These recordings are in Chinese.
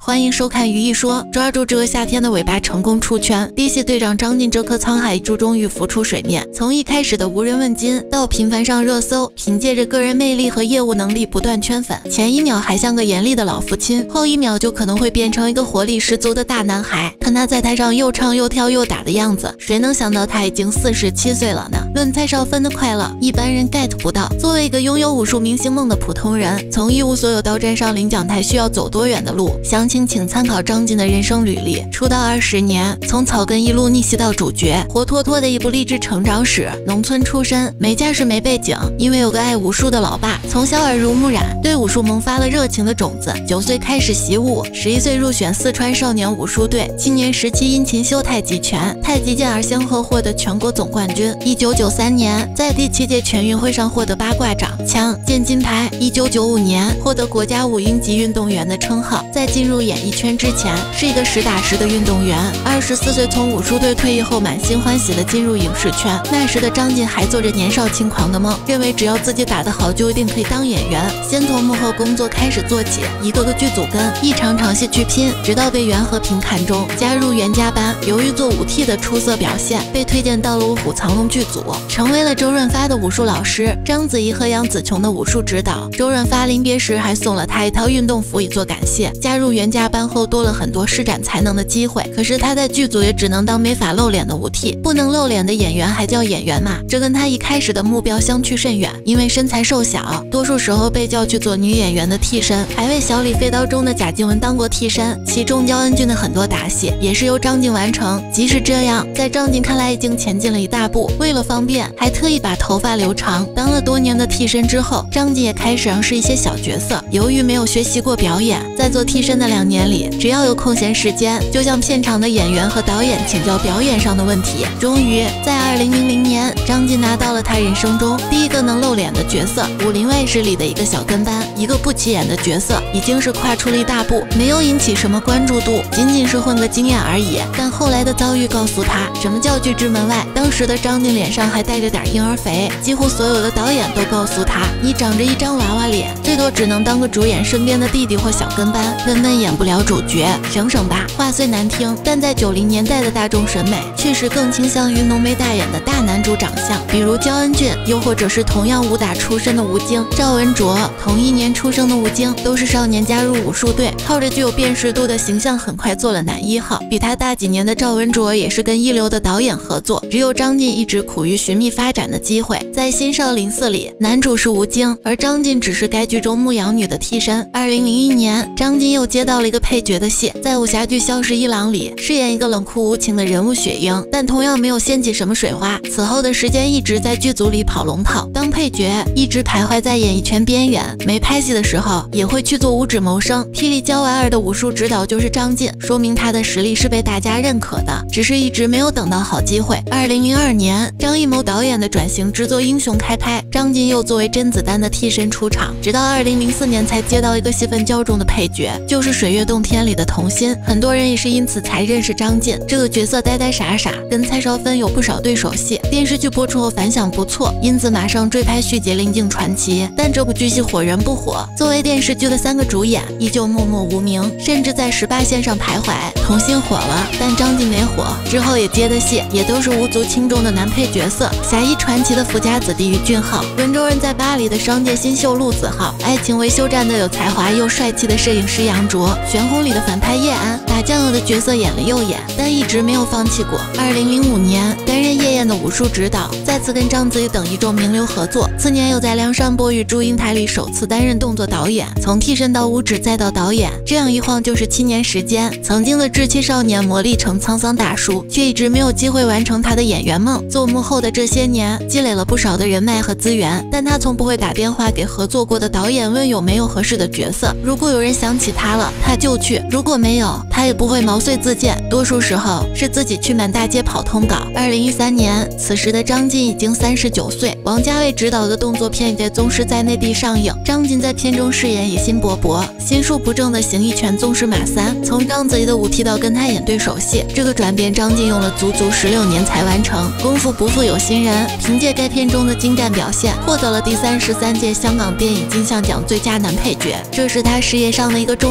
欢迎收看《余一说》，抓住这个夏天的尾巴成功出圈。DC 队长张晋这颗沧海一珠终于浮出水面，从一开始的无人问津到频繁上热搜，凭借着个人魅力和业务能力不断圈粉。前一秒还像个严厉的老父亲，后一秒就可能会变成一个活力十足的大男孩。看他在台上又唱又跳又打的样子，谁能想到他已经47岁了呢？论蔡少芬的快乐，一般人 get 不到。作为一个拥有武术明星梦的普通人，从一无所有到站上领奖台需要走多远的路？详情请参考张晋的人生履历。出道20年，从草根一路逆袭到主角，活脱脱的一部励志成长史。农村出身，没家世没背景，因为有个爱武术的老爸，从小耳濡目染，对武术萌发了热情的种子。9岁开始习武，11岁入选四川少年武术队，青年时期因勤修太极拳、太极剑而先后获得全国总冠军。1993年，在第7届全运会上获得八卦掌、枪、剑金牌。1995年，获得国家5英级运动员的称号。在进入演艺圈之前，是一个实打实的运动员。24岁从武术队退役后，满心欢喜地进入影视圈。那时的张晋还做着年少轻狂的梦，认为只要自己打得好，就一定可以当演员。先从幕后工作开始做起，一个个剧组跟一场场戏去拼，直到被袁和平看中，加入袁家班。由于做武替的出色表现，被推荐到了《卧虎藏龙》剧组，成为了周润发的武术老师，章子怡和杨紫琼的武术指导。周润发临别时还送了他一套运动服以作感谢。加入袁家班后，多了很多施展才能的机会，可是他在剧组也只能当没法露脸的武替，不能露脸的演员还叫演员吗？这跟他一开始的目标相去甚远。因为身材瘦小，多数时候被叫去做女演员的替身，还为小李飞刀中的贾静雯当过替身，其中焦恩俊的很多打戏也是由张晋完成。即使这样，在张晋看来已经前进了一大步，为了方便还特意把头发留长。当了多年的替身之后，张晋也开始尝试一些小角色。由于没有学习过表演，在做替身的2年里，只要有空闲时间，就向片场的演员和导演请教表演上的问题。终于在2000年，张晋拿到了他人生中第一个能露脸的角色，《武林外史》里的一个小跟班，一个不起眼的角色，已经是跨出了一大步，没有引起什么关注度，仅仅是混个经验而已。但后来的遭遇告诉他，什么叫拒之门外。当时的张晋脸上还带着点婴儿肥，几乎所有的导演都告诉他，你长着一张娃娃脸，最多只能当个主演身边的弟弟或小跟班，根本演不了主角，省省吧。话虽难听，但在90年代的大众审美，确实更倾向于浓眉大眼的大男主长相，比如焦恩俊，又或者是同样武打出身的吴京、赵文卓。同一年出生的吴京，都是少年加入武术队，靠着具有辨识度的形象，很快做了男1号。比他大几年的赵文卓，也是跟一流的导演合作。只有张晋一直苦于寻觅发展的机会。在《新少林寺》里，男主是吴京，而张晋只是该剧中牧羊女的替身。2001年，张晋又接到了一个配角的戏，在武侠剧《消失一郎》里饰演一个冷酷无情的人物雪鹰，但同样没有掀起什么水花。此后的时间一直在剧组里跑龙套，当配角，一直徘徊在演艺圈边缘。没拍戏的时候，也会去做五指谋生。霹雳娇娃儿的武术指导就是张晋，说明他的实力是被大家认可的，只是一直没有等到好机会。2002年，张艺谋导演的转型之作《英雄》开拍，张晋又作为甄子丹的替身出场，直到2004年才接到一个戏份较重的配角，就是《水月洞天》里的童心。很多人也是因此才认识张晋，这个角色呆呆傻傻，跟蔡少芬有不少对手戏。电视剧播出后反响不错，因此马上追拍续集《临境传奇》，但这部剧系火人不火。作为电视剧的3个主演，依旧默默无名，甚至在18线上徘徊。童心火了，但张晋没火，之后也接的戏也都是无足轻重的男配角色，《侠义传奇》的富家子弟于俊浩，温州人在巴黎的商界新秀陆子浩，爱情维修站的有才华又帅气的摄影师杨卓，《悬红》里的反派叶安，打酱油的角色演了又演，但一直没有放弃过。2005年，担任夜宴的武术指导，再次跟章子怡等一众名流合作。次年又在《梁山伯与祝英台》里首次担任动作导演，从替身到武指再到导演，这样一晃就是7年时间。曾经的稚气少年磨砺成沧桑大叔，却一直没有机会完成他的演员梦。做幕后的这些年，积累了不少的人脉和资源，但他从不会打电话给合作过的导演问有没有合适的角色。如果有人想起他了，他就去；如果没有，他也不会毛遂自荐。多数时候是自己去满大街跑通稿。2013年，此时的张晋已经39岁，王家卫执导的动作片《野宗师》在内地上映，张晋在片中饰演野心勃勃、心术不正的形意拳宗师马三。从章子怡的武替到跟他演对手戏，这个转变张晋用了足足16年才完成。功夫不负有心人，凭借该片中的精湛表现，获得了第33届香港电影金像奖最佳男配角，这是他事业上的一个重大转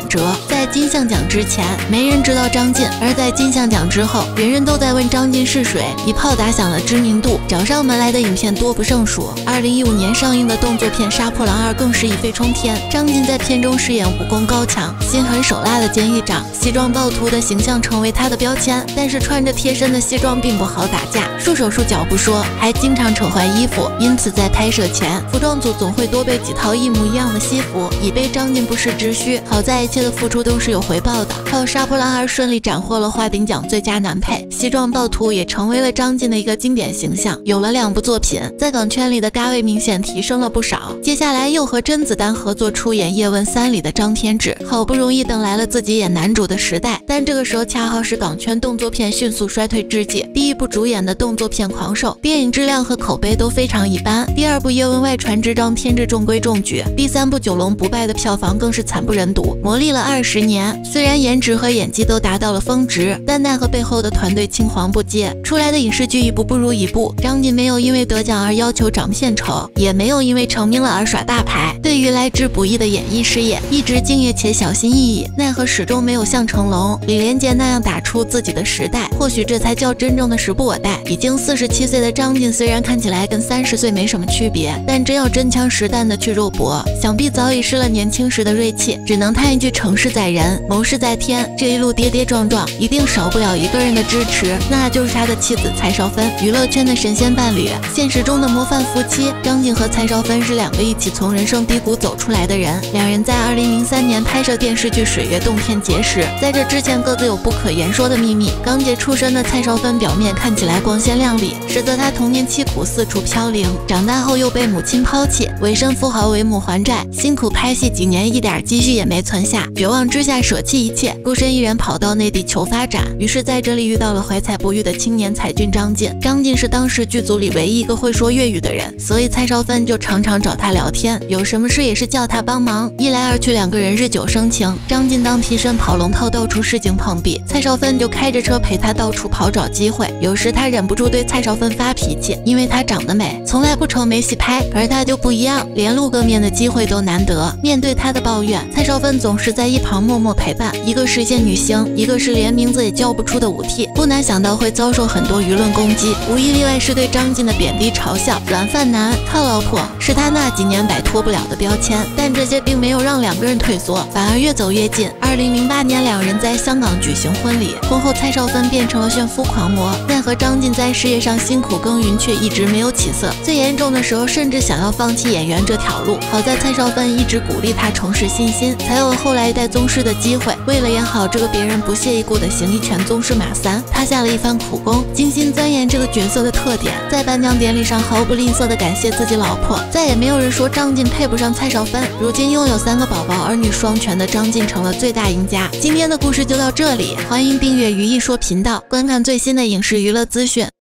折。在金像奖之前，没人知道张晋；而在金像奖之后，人人都在问张晋是谁，一炮打响了知名度，找上门来的影片多不胜数。2015年上映的动作片《杀破狼2》更是一飞冲天，张晋在片中饰演武功高强、心狠手辣的监狱长，西装暴徒的形象成为他的标签。但是穿着贴身的西装并不好打架，束手束脚不说，还经常扯坏衣服，因此在拍摄前，服装组总会多备几套一模一样的西服，以备张晋不时之需。好在一切的付出都是有回报的，靠《杀破狼2》顺利斩获了华鼎奖最佳男配，西装暴徒也成为了张晋的一个经典形象。有了2部作品，在港圈里的咖位明显提升了不少。接下来又和甄子丹合作出演《叶问3》里的张天志，好不容易等来了自己演男主的时代。但这个时候恰好是港圈动作片迅速衰退之际，第1部主演的动作片《狂兽》电影质量和口碑都非常一般，第2部《叶问外传之张天志》中规中矩，第3部《九龙不败》的票房更是惨不忍睹。磨砺了20年，虽然颜值和演技都达到了峰值，但奈何背后的团队青黄不接，出来的影视剧一部不如一部。张晋没有因为得奖而要求长片酬，也没有因为成名了而耍大牌，对于来之不易的演艺事业一直敬业且小心翼翼，奈何始终没有像成龙、李连杰那样打出自己的时代。或许这才叫真正的时不我待。已经47岁的张晋虽然看起来跟30岁没什么区别，但真要真枪实弹的去肉搏，想必早已失了年轻时的锐气，只能叹一句成事在人，谋事在天。这一路跌跌撞撞，一定少不了一个人的支持，那就是他的妻子蔡少芬。娱乐圈的神仙伴侣，现实中的模范夫妻，张晋和蔡少芬是2个一起从人生低谷走出来的人。2人在2003年拍摄电视剧《水月洞天》结识，在这之前各自有不可言说的秘密。刚姐出身的蔡少芬表面看起来光鲜亮丽，实则她童年凄苦，四处飘零，长大后又被母亲抛弃，委身富豪为母还债，辛苦拍戏几年，一点积蓄也没存下，绝望之下舍弃一切，孤身一人跑到内地求发展。于是在这里遇到了怀才不遇的青年才俊张晋。张晋是当时剧组里唯一一个会说粤语的人，所以蔡少芬就常常找他聊天，有什么事也是叫他帮忙。一来二去，2个人日久生情。张晋当替身跑龙套，到处市井碰壁，蔡少芬就开着车陪他到处跑找机会。有时他忍不住对蔡少芬发脾气，因为她长得美，从来不愁没戏拍，而他就不一样，连露个面的机会都难得。面对他的抱怨，蔡少芬总是在一旁默默陪伴。一个实现女星，一个是连名字也叫不出的武替，不难想到会遭受很多舆论攻击，无一例外是对张晋的贬低嘲笑。软饭男、套老婆是他那几年摆脱不了的标签，但这些并没有让2个人退缩，反而越走越近。2008年2人在香港举行婚礼，婚后蔡少芬变成了炫夫狂魔，奈何张晋在事业上辛苦耕耘却一直没有起色，最严重的时候甚至想要放弃演员这条路。好在蔡少芬一直鼓励他重拾信心，才有了后来一代宗师的机会。为了演好这个别人不屑一顾的形意拳宗师马三，他下了一番苦功，精心钻研这个角色的特点，在颁奖典礼上毫不吝啬地感谢自己老婆。再也没有人说张晋配不上蔡少芬。如今拥有3个宝宝，儿女双全的张晋成了最大赢家。今天的故事就到这里，欢迎订阅于一说频道，观看最新的影视娱乐资讯。